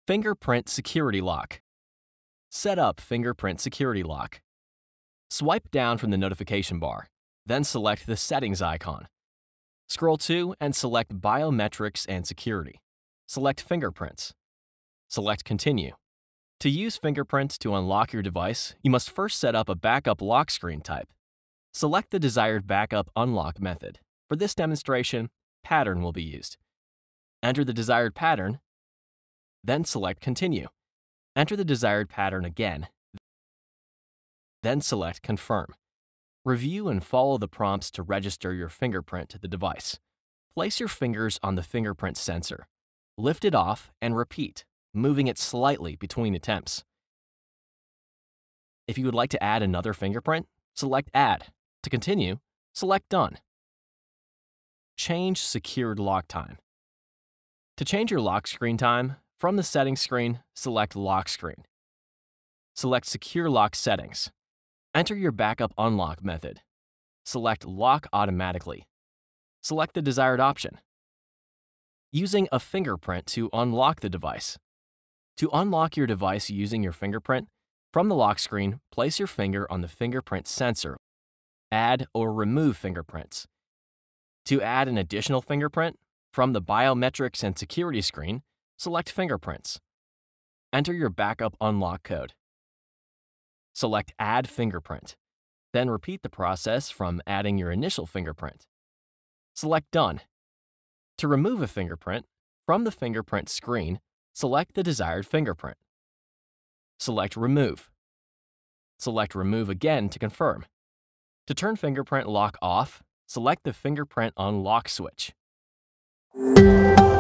Fingerprint Security Lock. Set up Fingerprint Security Lock. Swipe down from the notification bar, then select the Settings icon. Scroll to and select Biometrics and Security. Select Fingerprints. Select Continue. To use Fingerprints to unlock your device, you must first set up a backup lock screen type. Select the desired backup unlock method. For this demonstration, pattern will be used. Enter the desired pattern, then select Continue. Enter the desired pattern again, then select Confirm. Review and follow the prompts to register your fingerprint to the device. Place your fingers on the fingerprint sensor. Lift it off and repeat, moving it slightly between attempts. If you would like to add another fingerprint, select Add. To continue, select Done. Change Secured Lock Time. To change your lock screen time, from the Settings screen, select Lock Screen. Select Secure Lock Settings. Enter your backup unlock method. Select Lock Automatically. Select the desired option. Using a fingerprint to unlock the device. To unlock your device using your fingerprint, from the lock screen, place your finger on the fingerprint sensor. Add or remove fingerprints. To add an additional fingerprint, from the Biometrics and Security screen, select Fingerprints. Enter your backup unlock code. Select Add Fingerprint. Then repeat the process from adding your initial fingerprint. Select Done. To remove a fingerprint, from the fingerprint screen, select the desired fingerprint. Select Remove. Select Remove again to confirm. To turn fingerprint lock off, select the fingerprint unlock switch.